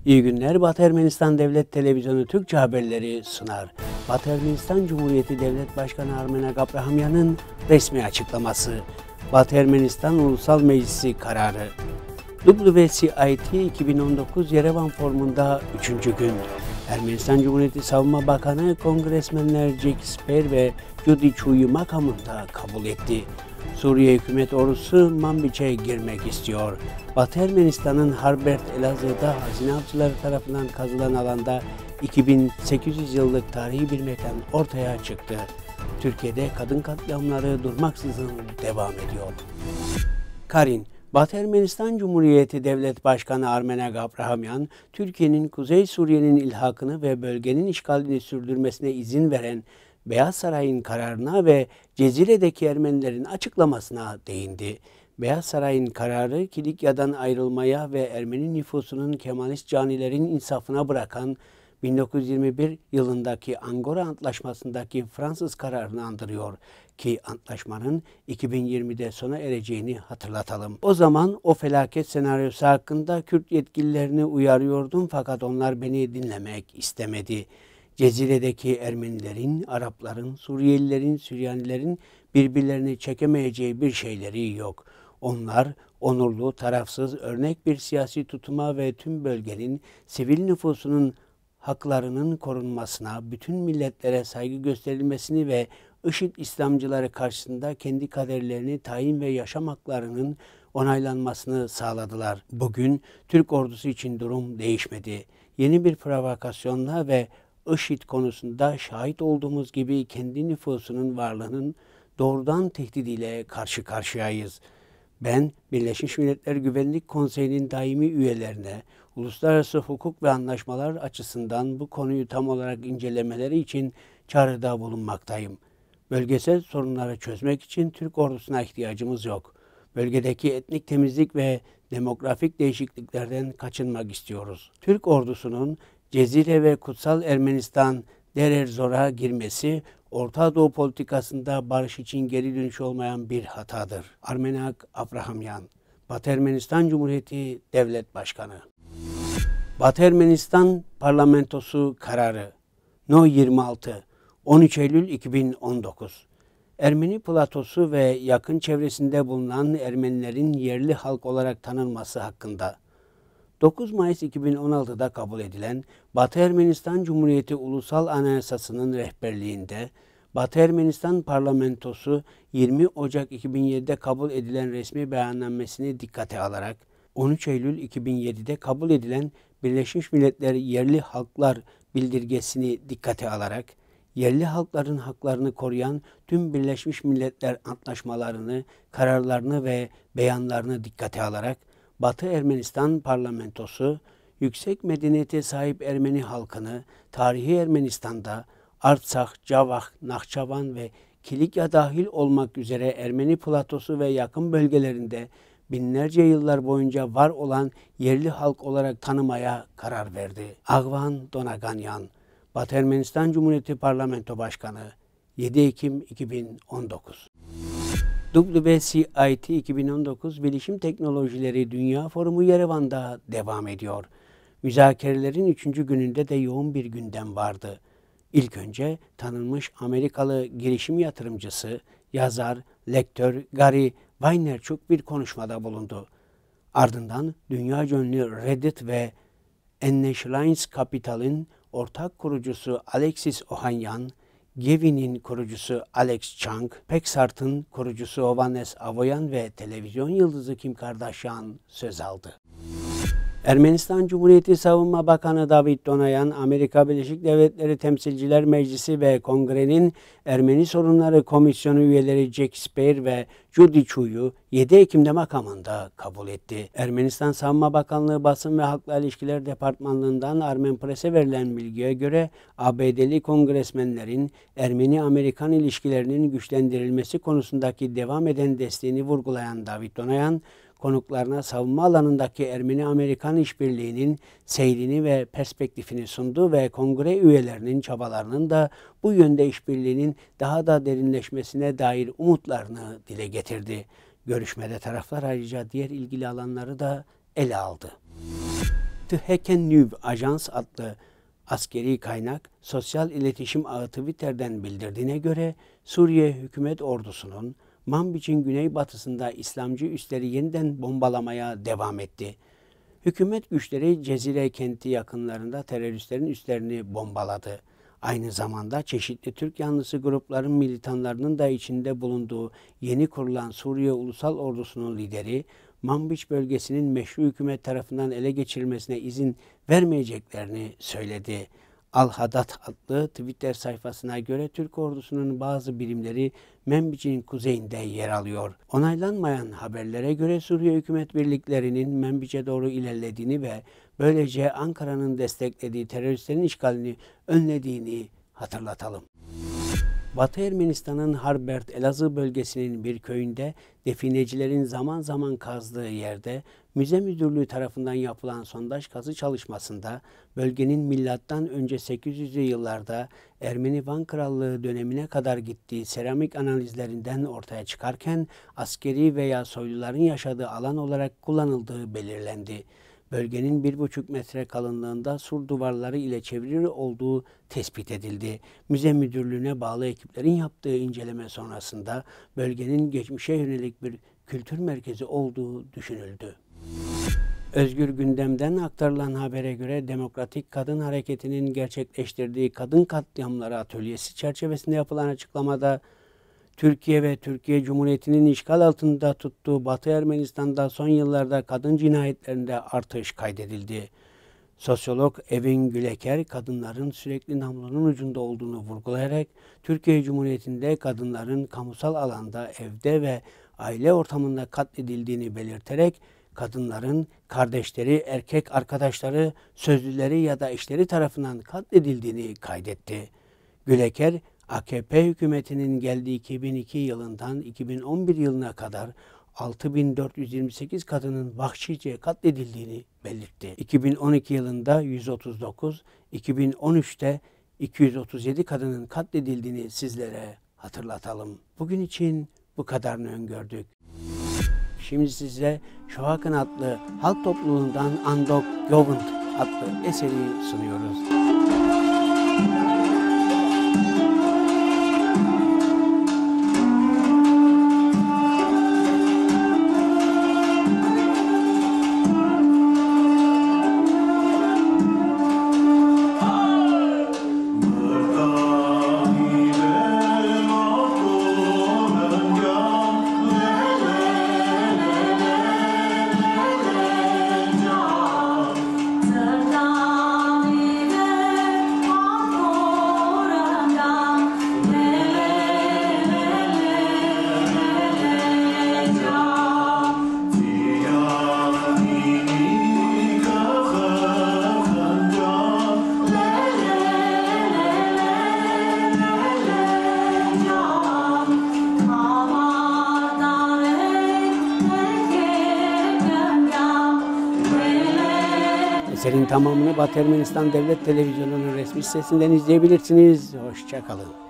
İyi günler. Batı Ermenistan Devlet Televizyonu Türkçe haberleri sunar. Batı Ermenistan Cumhuriyeti Devlet Başkanı Armenak Abrahamyan'ın resmi açıklaması. Batı Ermenistan Ulusal Meclisi kararı. WCIT 2019 Yerevan Forumu'nda 3. gün. Ermenistan Cumhuriyeti Savunma Bakanı Kongresmenler Jack Speer ve Judy Chu'yu makamında kabul etti. Suriye hükümet ordusu Manbic'e girmek istiyor. Batı Ermenistan'ın Harbert Elazığ'da hazine avcıları tarafından kazılan alanda 2800 yıllık tarihi bir mekan ortaya çıktı. Türkiye'de kadın katliamları durmaksızın devam ediyor. Karin, Batı Ermenistan Cumhuriyeti Devlet Başkanı Armenak Abrahamyan, Türkiye'nin Kuzey Suriye'nin ilhakını ve bölgenin işgalini sürdürmesine izin veren Beyaz Saray'ın kararına ve Cezire'deki Ermenilerin açıklamasına değindi. Beyaz Saray'ın kararı Kilikya'dan ayrılmaya ve Ermeni nüfusunun Kemalist canilerin insafına bırakan 1921 yılındaki Angora Antlaşması'ndaki Fransız kararını andırıyor ki antlaşmanın 2020'de sona ereceğini hatırlatalım. O zaman o felaket senaryosu hakkında Kürt yetkililerini uyarıyordum fakat onlar beni dinlemek istemedi. Cezire'deki Ermenilerin, Arapların, Suriyelilerin, Süryanilerin birbirlerini çekemeyeceği bir şeyleri yok. Onlar onurlu, tarafsız, örnek bir siyasi tutuma ve tüm bölgenin sivil nüfusunun haklarının korunmasına, bütün milletlere saygı gösterilmesini ve IŞİD İslamcıları karşısında kendi kaderlerini tayin ve yaşam haklarının onaylanmasını sağladılar. Bugün Türk ordusu için durum değişmedi. Yeni bir provokasyonla ve IŞİD konusunda şahit olduğumuz gibi kendi nüfusunun varlığının doğrudan tehdidiyle karşı karşıyayız. Ben Birleşmiş Milletler Güvenlik Konseyi'nin daimi üyelerine uluslararası hukuk ve anlaşmalar açısından bu konuyu tam olarak incelemeleri için çağrıda bulunmaktayım. Bölgesel sorunları çözmek için Türk ordusuna ihtiyacımız yok. Bölgedeki etnik temizlik ve demografik değişikliklerden kaçınmak istiyoruz. Türk ordusunun Cezire ve Kutsal Ermenistan Deir ez-Zor'a girmesi, Orta Doğu politikasında barış için geri dönüş olmayan bir hatadır. Armenak Abrahamyan, Batı Ermenistan Cumhuriyeti Devlet Başkanı. Batı Ermenistan Parlamentosu kararı. No 26, 13 Eylül 2019. Ermeni platosu ve yakın çevresinde bulunan Ermenilerin yerli halk olarak tanınması hakkında. 9 Mayıs 2016'da kabul edilen Batı Ermenistan Cumhuriyeti Ulusal Anayasası'nın rehberliğinde Batı Ermenistan Parlamentosu 20 Ocak 2007'de kabul edilen resmi beyannamesini dikkate alarak 13 Eylül 2007'de kabul edilen Birleşmiş Milletler Yerli Halklar Bildirgesi'ni dikkate alarak yerli halkların haklarını koruyan tüm Birleşmiş Milletler antlaşmalarını, kararlarını ve beyanlarını dikkate alarak Batı Ermenistan Parlamentosu, yüksek medeniyete sahip Ermeni halkını tarihi Ermenistan'da Artsakh, Cavakh, Nakçavan ve Kilikya dahil olmak üzere Ermeni platosu ve yakın bölgelerinde binlerce yıllar boyunca var olan yerli halk olarak tanımaya karar verdi. Agvan Donaganyan, Batı Ermenistan Cumhuriyeti Parlamento Başkanı, 7 Ekim 2019. WCIT 2019 Bilişim Teknolojileri Dünya Forumu Yerevan'da devam ediyor. Müzakerelerin 3. gününde de yoğun bir gündem vardı. İlk önce tanınmış Amerikalı girişim yatırımcısı, yazar, lektör Gary Vaynerchuk bir konuşmada bulundu. Ardından dünyaca ünlü Reddit ve Nationalist Capital'in ortak kurucusu Alexis Ohanian, Gevin'in kurucusu Alex Chang, Pexart'ın kurucusu Ovanes Avoyan ve televizyon yıldızı Kim Kardashian söz aldı. Ermenistan Cumhuriyeti Savunma Bakanı David Donayan, Amerika Birleşik Devletleri Temsilciler Meclisi ve Kongre'nin Ermeni Sorunları Komisyonu üyeleri Jack Speer ve Judy Chu'yu 7 Ekim'de makamında kabul etti. Ermenistan Savunma Bakanlığı Basın ve Halkla İlişkiler Departmanlığından Armen Press'e verilen bilgiye göre ABD'li kongresmenlerin Ermeni-Amerikan ilişkilerinin güçlendirilmesi konusundaki devam eden desteğini vurgulayan David Donayan, konuklarına savunma alanındaki Ermeni-Amerikan işbirliğinin seyrini ve perspektifini sundu ve kongre üyelerinin çabalarının da bu yönde işbirliğinin daha da derinleşmesine dair umutlarını dile getirdi. Görüşmede taraflar ayrıca diğer ilgili alanları da ele aldı. The Heken News Ajans adlı askeri kaynak sosyal iletişim ağı Twitter'den bildirdiğine göre Suriye hükümet ordusunun Manbic'in güneybatısında İslamcı üsleri yeniden bombalamaya devam etti. Hükümet güçleri Cezire kenti yakınlarında teröristlerin üslerini bombaladı. Aynı zamanda çeşitli Türk yanlısı grupların militanlarının da içinde bulunduğu yeni kurulan Suriye Ulusal Ordusu'nun lideri, Manbic bölgesinin meşru hükümet tarafından ele geçirilmesine izin vermeyeceklerini söyledi. Al-Haddad adlı Twitter sayfasına göre Türk ordusunun bazı birimleri Manbic'in kuzeyinde yer alıyor. Onaylanmayan haberlere göre Suriye hükümet birliklerinin Manbic'e doğru ilerlediğini ve böylece Ankara'nın desteklediği teröristlerin işgalini önlediğini hatırlatalım. Batı Ermenistan'ın Harbert Elazığ bölgesinin bir köyünde definecilerin zaman zaman kazdığı yerde müze müdürlüğü tarafından yapılan sondaj kazı çalışmasında bölgenin milattan önce 800'lü yıllarda Ermeni Van Krallığı dönemine kadar gittiği seramik analizlerinden ortaya çıkarken askeri veya soyluların yaşadığı alan olarak kullanıldığı belirlendi. Bölgenin 1,5 metre kalınlığında sur duvarları ile çevrili olduğu tespit edildi. Müze müdürlüğüne bağlı ekiplerin yaptığı inceleme sonrasında bölgenin geçmişe yönelik bir kültür merkezi olduğu düşünüldü. Özgür Gündem'den aktarılan habere göre Demokratik Kadın Hareketi'nin gerçekleştirdiği kadın katliamları atölyesi çerçevesinde yapılan açıklamada Türkiye ve Türkiye Cumhuriyeti'nin işgal altında tuttuğu Batı Ermenistan'da son yıllarda kadın cinayetlerinde artış kaydedildi. Sosyolog Evin Güleker, kadınların sürekli namlunun ucunda olduğunu vurgulayarak, Türkiye Cumhuriyeti'nde kadınların kamusal alanda, evde ve aile ortamında katledildiğini belirterek, kadınların kardeşleri, erkek arkadaşları, sözlüleri ya da eşleri tarafından katledildiğini kaydetti. Güleker, AKP hükümetinin geldiği 2002 yılından 2011 yılına kadar 6.428 kadının vahşice katledildiğini belirtti. 2012 yılında 139, 2013'te 237 kadının katledildiğini sizlere hatırlatalım. Bugün için bu kadarını öngördük. Şimdi size Shohakan adlı halk topluluğundan Andok Govund adlı eseri sunuyoruz. Eserin tamamını Batı Ermenistan Devlet Televizyonu'nun resmi sitesinden izleyebilirsiniz. Hoşça kalın.